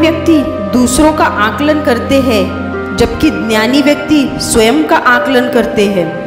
व्यक्ति दूसरों का आकलन करते हैं, जबकि ज्ञानी व्यक्ति स्वयं का आकलन करते हैं।